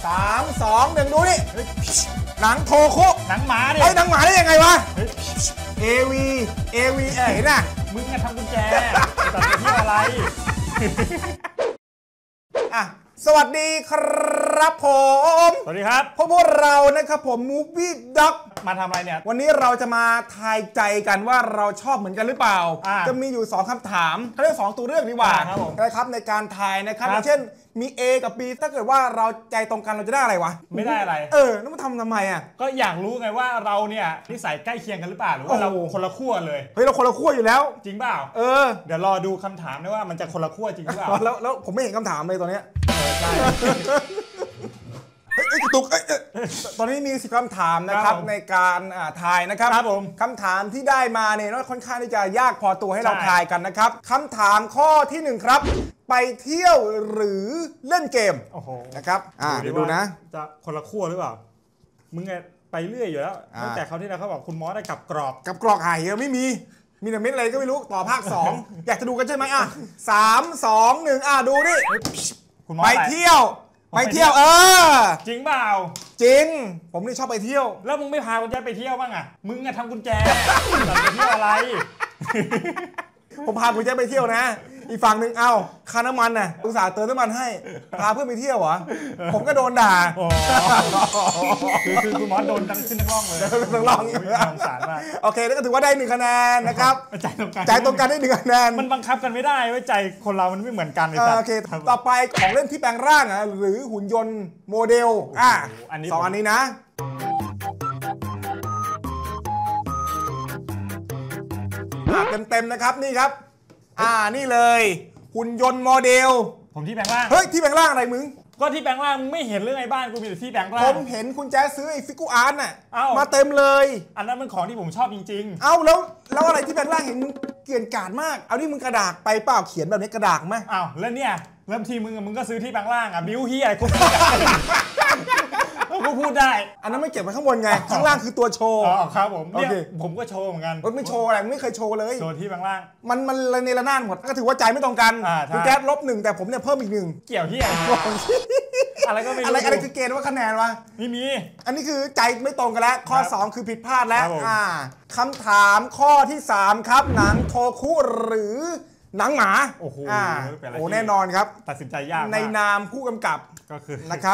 3 2 1ดูนี่หนังโทคุหนังหมาดิไอ้หนังหมาได้ยังไงวะAV เห็นน่ะมึงทำกุญแจตัดที่อะไรอ่ะสวัสดีครับผมสวัสดีครับพวกเรานะครับผม Movie Doc มาทำอะไรเนี่ยวันนี้เราจะมาทายใจกันว่าเราชอบเหมือนกันหรือเปล่าจะมีอยู่2คำถามเขาเรียก2ตัวเลือกดีกว่านะครับในการทายนะครับอย่างเช่นมี A กับ B ถ้าเกิดว่าเราใจตรงกันเราจะได้อะไรวะไม่ได้อะไรแล้วมันทำไมอ่ะก็อยากรู้ไงว่าเราเนี่ยนิสัยใกล้เคียงกันหรือเปล่าหรือว่าเราคนละขั้วเลยเฮ้ยเราคนละขั้วอยู่แล้วจริงเปล่าเดี๋ยวรอดูคำถามนะว่ามันจะคนละขั้วจริงหรือเปล่าแล้วผมไม่เห็นคำถามเลยตอนนี้ใช่กระตุกตอนนี้มี10คำถามนะครับในการทายนะครับคำถามที่ได้มาเนี่ยค่อนข้างที่จะยากพอตัวให้เราทายกันนะครับคำถามข้อที่1ครับไปเที่ยวหรือเล่นเกมนะครับเดี๋ยวดูนะจะคนละขั้วหรือเปล่ามึงไงไปเรื่อยอยู่แล้วตั้งแต่เขาที่แล้วเขาบอกคุณมอสได้กับกรอกหายไม่มีแต่เม็ดอะไรก็ไม่รู้ต่อภาค2อยากจะดูกันใช่ไหม3 2 1ดูนี่ไปเที่ยวจริงเปล่าจริงผมนี่ชอบไปเที่ยวแล้วมึงไม่พากุญแจไปเที่ยวบ้างอ่ะมึงทำกุญแจไปเที่ยวอะไรผมพากุญแจไปเที่ยวนะอีกฝั่งหนึ่งค่าน้ำมันน่ะอุตส่าห์เติมน้ำมันให้พาเพื่อนไปเที่ยวเหรอผมก็โดนด่าคือคุณมอสโดนตั้งขึ้นทั้งร่องเลยทั้งร่องสงสารมากโอเคแล้วก็ถือว่าได้1คะแนนนะครับใจตรงกันได้1คะแนนมันบังคับกันไม่ได้ไว้ใจคนเรามันไม่เหมือนกันโอเคต่อไปของเล่นที่แปลงร่างหรือหุ่นยนต์โมเดล2 อันนี้นะเต็มนะครับนี่ครับนี่เลยหุ่นยนต์โมเดลผมที่แปลงร่างเฮ้ยที่แปลงร่างอะไรมึงก็ที่แปลงร่างมึงไม่เห็นเรื่องไอ้บ้านกูมีแต่ที่แปลงร่างผมเห็นคุณแจ๊สซื้อไอ้ฟิกูอาร์ตมาเต็มเลยอันนั้นมันของที่ผมชอบจริงๆแล้วอะไรที่แปลงร่างเห็นมึงเกลื่อนกาดมากเอานี่มึงกระดาษไปเปล่าเขียนแบบนี้กระดาษไหมแล้วเนี่ยเริ่มทีมึงก็ซื้อที่แปลงร่างบิวเฮียกูพูดได้อันนั้นไม่เก็บไว้ข้างบนไงข้างล่างคือตัวโชว์ครับผมเนี่ยผมก็โชว์เหมือนกันไม่โชว์อะไรไม่เคยโชว์เลยโชว์ที่แปลงร่างมันในระนาดหมดก็ถือว่าใจไม่ตรงกันคุณแจ๊ส-1แต่ผมเนี่ยเพิ่มอีก1 เกี่ยวเฮียอะไรก็ไม่รู้อะไรคือเกณฑ์ว่าคะแนนวะไม่มีอันนี้คือใจไม่ตรงกันแล้วข้อ2คือผิดพลาดแล้วคำถามข้อที่3ครับหนังโทคุหรือหนังหมาโอ้โหแน่นอนครับตัดสินใจยากในนามผู้กำกับก็คือนะครับ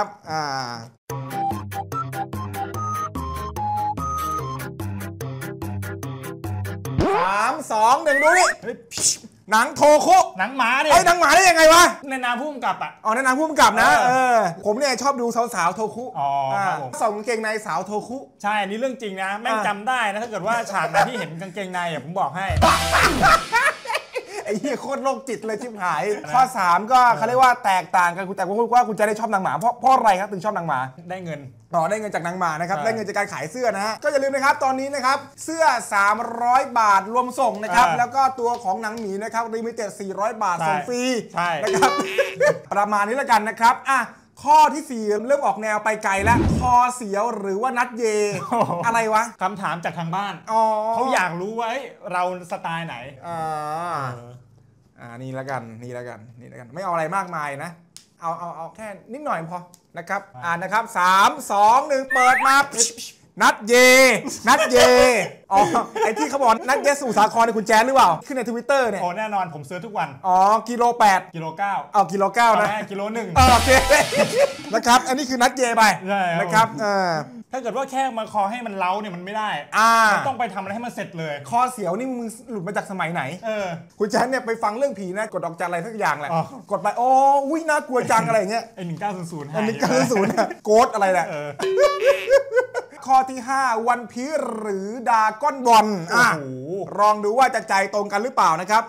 3 2 1ดูนี่หนังโทคุหนังหมาดิหนังหมาได้ยังไงวะในนามผู้กำกับในนามผู้กำกับนะผมเนี่ยชอบดูสาวๆโทคุส่องกางเกงในสาวโทคุใช่นี่เรื่องจริงนะแม่งจำได้นะถ้าเกิดว่าฉากไหนที่เห็นกางเกงในผมบอกให้ไอ้เหี้ยโคตรโรคจิตเลยชิบหายข้อ3ก็เขาเรียกว่าแตกต่างกันแต่ว่าคุณจะได้ชอบนางหมาเพราะอะไรครับถึงชอบนางหมาได้เงินได้เงินจากนางหมานะครับได้เงินจากการขายเสื้อนะฮะก็อย่าลืมนะครับตอนนี้นะครับเสื้อ300 บาทรวมส่งนะครับแล้วก็ตัวของหนังหมีนะครับลิมิเต็ด400 บาทส่งฟรีนะครับประมาณนี้แล้วกันนะครับข้อที่4เริ่มออกแนวไปไกลแล้วคอเสียวหรือว่านัดเยอะไรวะคำถามจากทางบ้านเขาอยากรู้ว่าเราสไตล์ไหนนี่แล้วกันไม่เอาอะไรมากมายนะเอาแค่นิดหน่อยพอนะครับนะครับ3 2 1เปิดมานัดเยไอที่เขาบอกนัดเยสู่สาครในคุณแจ๊สหรือเปล่าขึ้นใน Twitter เนี่ยแน่นอนผมซื้อทุกวันกิโล8 กิโล9 กิโล9นะกิโล1 โอเคนะครับอันนี้คือนัดเยไปนะครับถ้าเกิดว่าแค่มาคอให้มันเล้าเนี่ยมันไม่ได้ต้องไปทำอะไรให้มันเสร็จเลยคอเสียวนี่มึงหลุดมาจากสมัยไหนคุณแจ๊สเนี่ยไปฟังเรื่องผีนะกดดอกจันอะไรทุกอย่างแหละกดไปอุ้ยน่ากลัวจังอะไรอย่างเงี้ยไอ้1900 โกดอะไรแหละข้อที่5วันพีชหรือดาก้อนบอลลองดูว่าจะใจตรงกันหรือเปล่านะครับ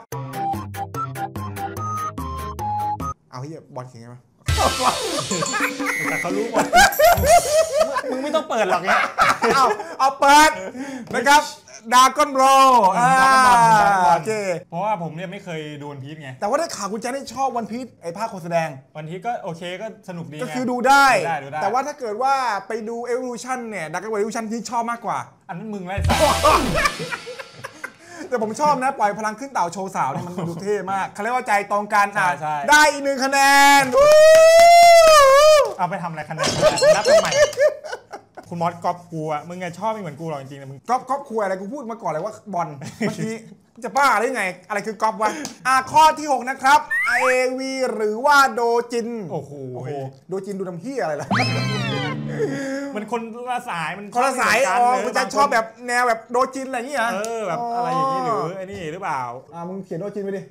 เอาเฮียบอลเขียนไงวะแต่เขารู้หมดมึงไม่ต้องเปิดหรอกเนี่ยเอาเปิดนะครับดาก้อนบอลโอเคเพราะว่าผมเนี่ยไม่เคยดูวันพีชไงแต่ว่าได้ข่าวคุณแจ๊สได้ชอบวันพีชไอ้ภาคโฆษณาวันพีชก็โอเคก็สนุกดีก็คือดูได้แต่ว่าถ้าเกิดว่าไปดู Evolution เนี่ยดาก้อนบอล Evolution ที่ชอบมากกว่าอันนั้นมึงไล่สายแต่ผมชอบนะปล่อยพลังขึ้นเต่าโชว์สาวนี่มันดูเท่มากเขาเรียกว่าใจตรงกันได้อีก1 คะแนนเอาไปทำอะไรคะแนนนับทำไมคุณมอสก๊อปกูอ่ะมึงไงชอบไม่เหมือนกูหรอกจริงๆนะมึงก๊อปคุยอะไรกูพูดมาก่อนเลยว่าบอลเมื่อกี้จะบ้าได้ไงอะไรคือก๊อปวะข้อที่6นะครับ AV หรือว่าโดจินโอ้โหโดจินดูทำเหี้ยอะไรล่ะมันคนละสายมันคนละสายมันจะชอบแบบแนวแบบโดจินอะไรอย่างเงี้ยแบบอะไรอย่างงี้หรือไอ้นี่หรือเปล่ามึงเขียนโดจินไปดิ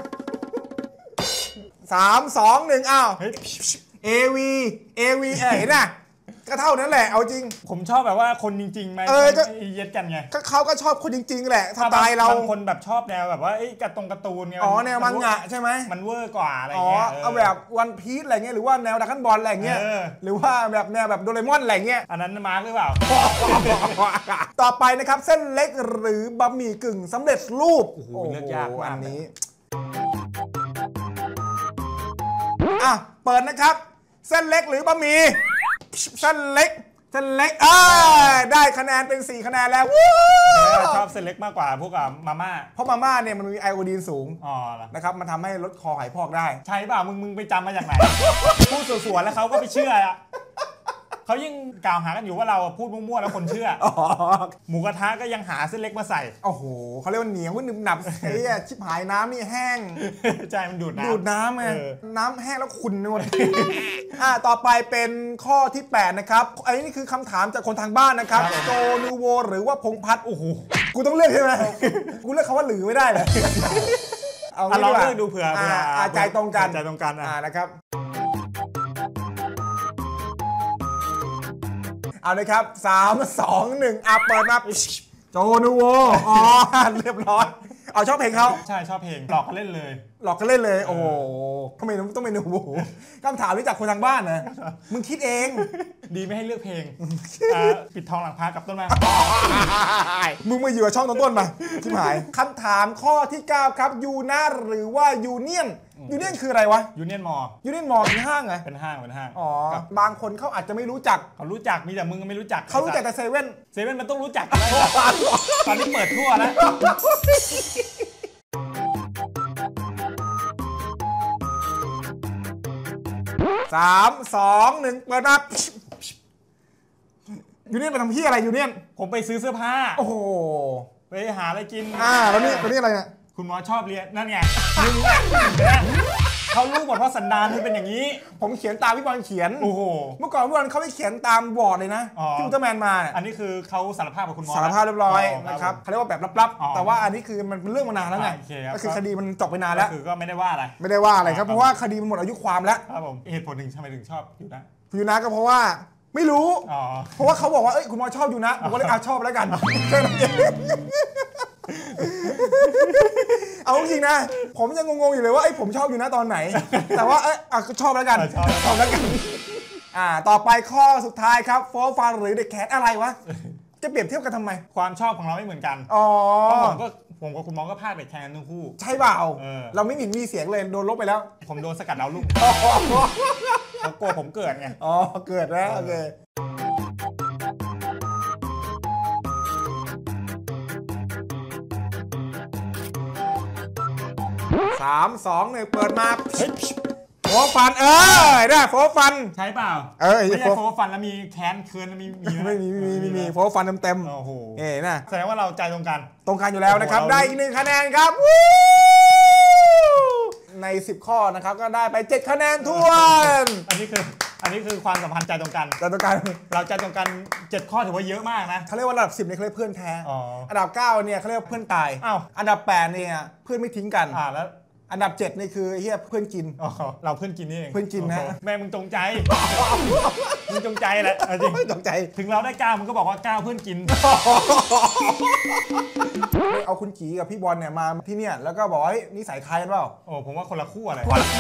3 2 1อ้าว AV เห็นน่ะก็เท่านั้นแหละเอาจริงผมชอบแบบว่าคนจริงๆไหมเย็ดกันไงก็เขาก็ชอบคนจริงๆแหละสไตล์เราบางคนแบบชอบแนวแบบว่าการ์ตูนไงแนวมังงะใช่ไหมมันเวอร์กว่าอะไรเงี้ยเอาแบบวันพีซอะไรเงี้ยหรือว่าแนวดราก้อนบอลอะไรเงี้ยหรือว่าแบบแนวแบบโดเรมอนอะไรเงี้ยอันนั้นมาร์กหรือเปล่าต่อไปนะครับเส้นเล็กหรือบะหมี่กึ่งสำเร็จรูปโอ้โหเลือกยากอันนี้เปิดนะครับเส้นเล็กหรือบะหมี่เส้นเล็กได้คะแนนเป็น4คะแนนแล้วชอบเส้นเล็กมากกว่าพวกมาม่าเพราะมาม่าเนี่ยมันมีไอโอดีนสูงนะครับมันทำให้ลดคอหายพอกได้ใช่เปล่ามึงไปจำมาจากไหนพูดสวยๆแล้วเขาก็ไปเชื่อเขายิ่งกล่าวหากันอยู่ว่าเราพูดมั่วๆแล้วคนเชื่อหมูกระทะก็ยังหาเส้นเล็กมาใส่โอ้โหเขาเรียกว่าเหนียวหนึบหนับชิบหายน้ำนี่แห้งใช่มันดูดน้ำไงน้ำแห้งแล้วขุ่นหมดต่อไปเป็นข้อที่8นะครับอันนี้คือคำถามจากคนทางบ้านนะครับโจนูโวหรือว่าพงพัฒน์โอ้โหกูต้องเลือกใช่ไหมกูเลือกคำว่าหรือไม่ได้เลยเอาเราเลือกดูเผื่อใจตรงกันนะครับเอาเลยครับ3 2 1เปิดมาโจนูโวเรียบร้อยชอบเพลงเขาใช่ชอบเพลงหลอกกันเล่นเลยโอ้โหทำไมต้องเป็นนูโวคำถามนี้จากคนทางบ้านนะมึงคิดเองดีไม่ให้เลือกเพลงปิดทองหลังพระกับต้นไม้มึงมาอยู่กับช่องต้นมาชิบหายคำถามข้อที่9ครับยูน่าหรือว่ายูเนียนคืออะไรวะยูเนียนมอเป็นห้างไงเป็นห้างบางคนเขาอาจจะไม่รู้จักเขารู้จักมีแต่มึงไม่รู้จักเขารู้จักแต่เซเว่นมันต้องรู้จักตอนนี้เปิดทั่วแล้ว 3 2 1เปิดมายูเนียนมาทำที่อะไรยูเนียนผมไปซื้อเสื้อผ้าโอ้โหไปหาอะไรกินแล้วนี่อะไรเนี่ยคุณหมอชอบเรียนนั่นไงเขารู้หมดว่าสันดานมันเป็นอย่างนี้ผมเขียนตามพี่บอลเขียนโอ้โหเมื่อก่อนพี่บอลเขาไม่เขียนตามบอร์ดเลยนะที่อุลตร้าแมนมาอันนี้คือเขาสารภาพกับคุณหมอสารภาพเรียบร้อยนะครับเขาเรียกว่าแบบลับๆแต่ว่าอันนี้คือมันเป็นเรื่องมานานแล้วไงก็คือคดีมันจบไปนานแล้วคือก็ไม่ได้ว่าอะไรครับเพราะว่าคดีมันหมดอายุความแล้วครับผมเหตุผลหนึ่งทำไมถึงชอบยูนะก็เพราะว่าไม่รู้เพราะว่าเขาบอกว่าคุณหมอชอบยูนะผมก็เลยชอบแล้วกันเอาจริงนะผมยังงงๆอยู่เลยว่าผมชอบอยู่นะตอนไหนแต่ว่าชอบแล้วกันต่อไปข้อสุดท้ายครับโฟร์ฟันหรือเด็กแคทอะไรวะจะเปรียบเทียบกันทำไมความชอบของเราไม่เหมือนกันผมกับคุณมองก็พลาดไปแทนทั้งคู่ใช่เปล่าเราไม่มีเสียงเลยโดนลบไปแล้วผมโดนสกัดดาวรุ่งโกผมเกิดไงเกิดแล้วโอเค3 2 1เปิดมาโฟฟันได้โฟฟันใช่เปล่าไม่ใช่โฟฟันแล้วมีแคนเคิร์นไม่มีโฟฟันเต็มโอ้โหนะแสดงว่าเราใจตรงกันอยู่แล้วนะครับได้อีก1คะแนนครับใน10ข้อนะครับก็ได้ไป7คะแนนท้วนอันนี้คือความสัมพันธ์ใจตรงกันเราใจตรงกัน7ข้อถือว่าเยอะมากนะเขาเรียกว่าระดับ10เนี่ยเขาเรียกเพื่อนแท้อันดับ9เนี่ยเขาเรียกเพื่อนตายอันดับ8เนี่ยเพื่อนไม่ทิ้งกันแล้วอันดับ7นี่คือเฮียเพื่อนกินเราเพื่อนกินนี่เองเพื่อนกินนะแม่มึงจงใจแหละจริงจงใจถึงเราได้9มึงก็บอกว่า9เพื่อนกินเอาคุณกีกับพี่บอลเนี่ยมาที่เนี่ยแล้วก็บอกว่านิสัยคล้ายกันเปล่าผมว่าคนละคู่อะไร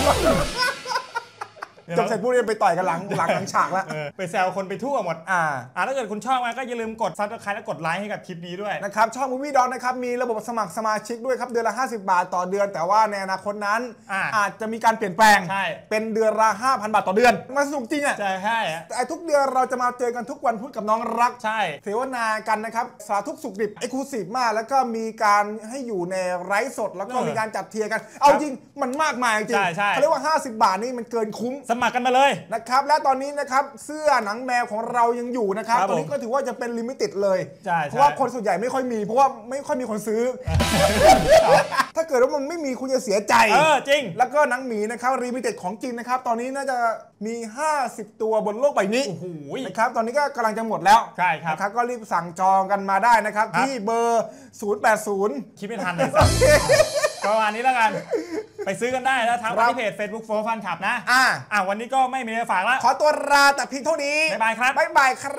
จบเสร็จพูดไปต่อยกันหลังฉากแล้วไปแซวคนไปทั่วหมดถ้าเกิดคุณชอบมาก็อย่าลืมกดซับสไครป์และกดไลค์ให้กับคลิปนี้ด้วยนะครับช่อง Movie Dog นะครับมีระบบสมัครสมาชิกด้วยครับเดือนละ50 บาทต่อเดือนแต่ว่าในอนาคตนั้นอาจจะมีการเปลี่ยนแปลงเป็นเดือนละ 5,000 บาทต่อเดือนมาสนุกจริงอ่ะใช่แต่ทุกเดือนเราจะมาเจอกันทุกวันพุธกับน้องรักใช่เสวนากันนะครับสาธุสุขดิบเอ็กซ์คลูซีฟมากแล้วก็มีการให้อยู่ในไลฟ์สดแล้วก็มีการจัดเทียร์กันเอาจริงมันมากมายจริงเขาเรียกว่า50 บาทนี่มันเกินคุ้มสมัครกันมาเลยนะครับและตอนนี้นะครับเสื้อหนังแมวของเรายังอยู่นะครับตอนนี้ก็ถือว่าจะเป็นลิมิเต็ดเลยเพราะว่าคนส่วนใหญ่ไม่ค่อยมีเพราะว่าไม่ค่อยมีคนซื้อ ถ้าเกิดว่ามันไม่มีคุณจะเสียใจจริงแล้วก็หนังหมีนะครับลิมิเต็ดของจริงนะครับตอนนี้น่าจะมี50ตัวบนโลกใบนี้นะครับตอนนี้ก็กำลังจะหมดแล้วใช่ครับก็รีบสั่งจองกันมาได้นะครับที่เบอร์080 คิดไม่ทันเลยประมาณนี้แล้วกันไปซื้อกันได้แล้วทางที่เพจ Facebook For Fun Club นะวันนี้ก็ไม่มีอะไรฝากแล้วขอตัวลาแต่เพียงเท่านี้บ๊ายบายครับบ๊ายบายครับ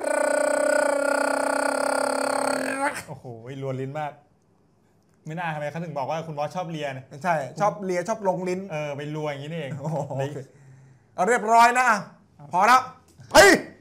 โอ้โหรัวลิ้นมากไม่น่าทำไมเขาถึงบอกว่าคุณบอสชอบเลียไม่ใช่ชอบเลียชอบลงลิ้นไปรัวอย่างนี้นี่เองเรียบร้อยนะพอแล้วเฮ้ย